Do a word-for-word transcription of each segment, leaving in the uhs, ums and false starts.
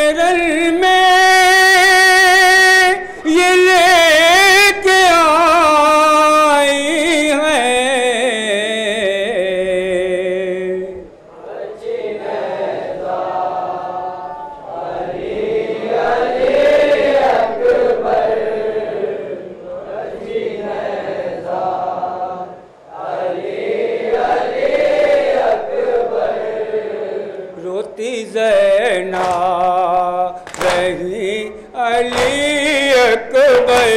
Run में ये लेके आई है। रोती ज़ैना रही अली अकबर,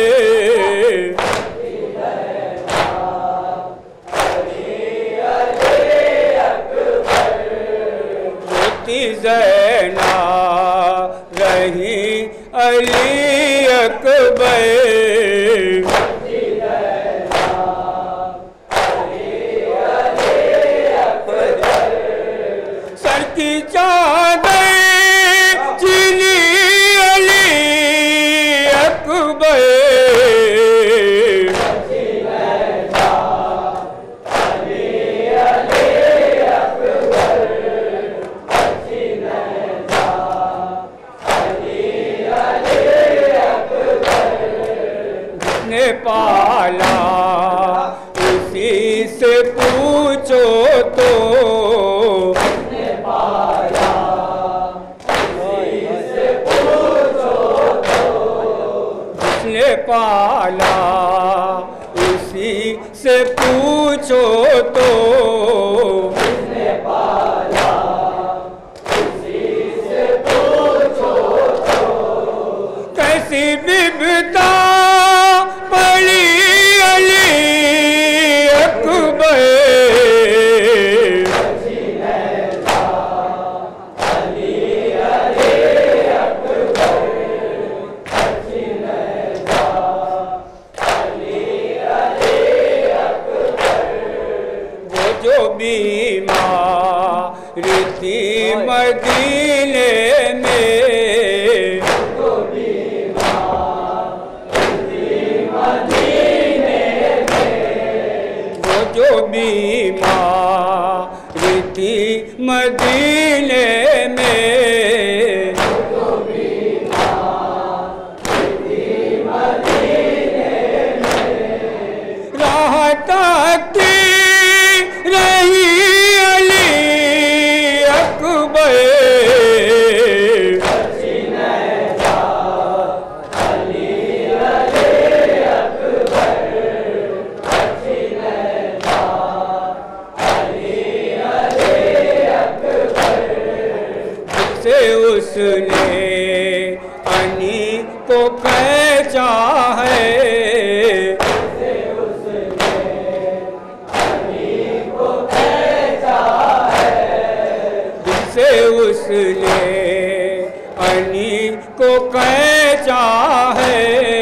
रोती ज़ैना रही अली अकबर, सर की चादर चीनी अली अकबर, ने पाला उसी से पूछो तो, जिसने पाला उसी से पूछो तो, कैसी विपदा पड़ी अली अकबर, वो जो बीमार थी मदीने में, जो बीमार थी मदीने में, राहत की रही अली अकबर, से उसने अनी को पहचा है, से उसने अनी को पहचा है,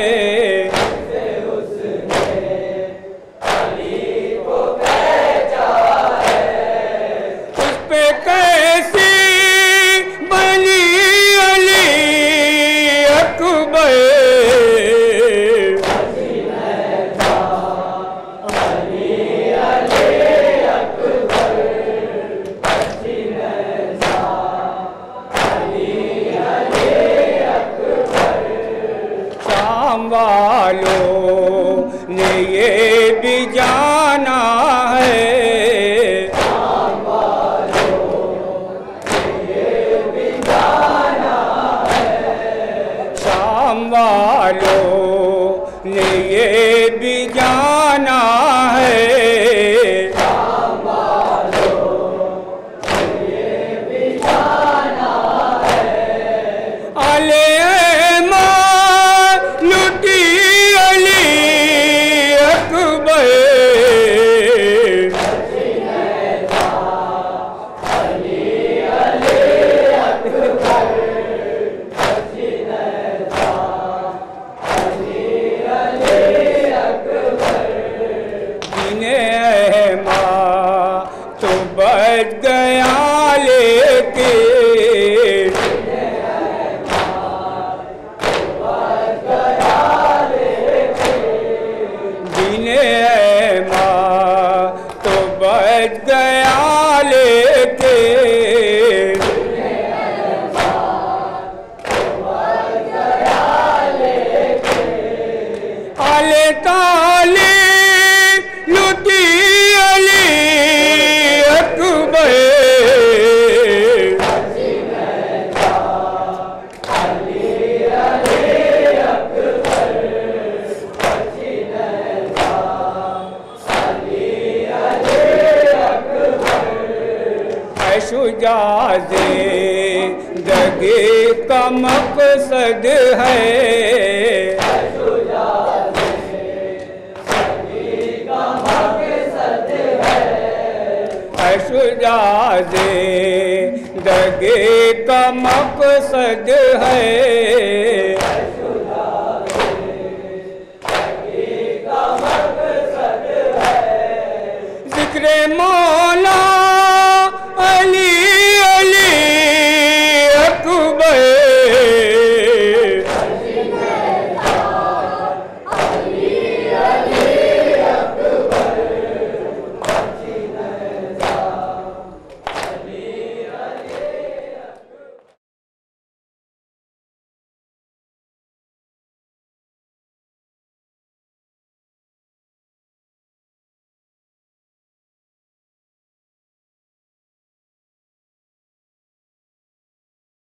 उस पे कैसी बनी अली अकबर, शाम वालों ने ये भी जाना है, शाम वालों ने ये भी जाना है, आले लुटी अली अकबर, तो बच गया लेके, दिने माँ तो बच गया लेके, आले ताले लुटी अली अकबर शुजाज़े ज़िंदगी का मकसद है, शुजाज़े ज़िंदगी का मकसद है, ज़िक्र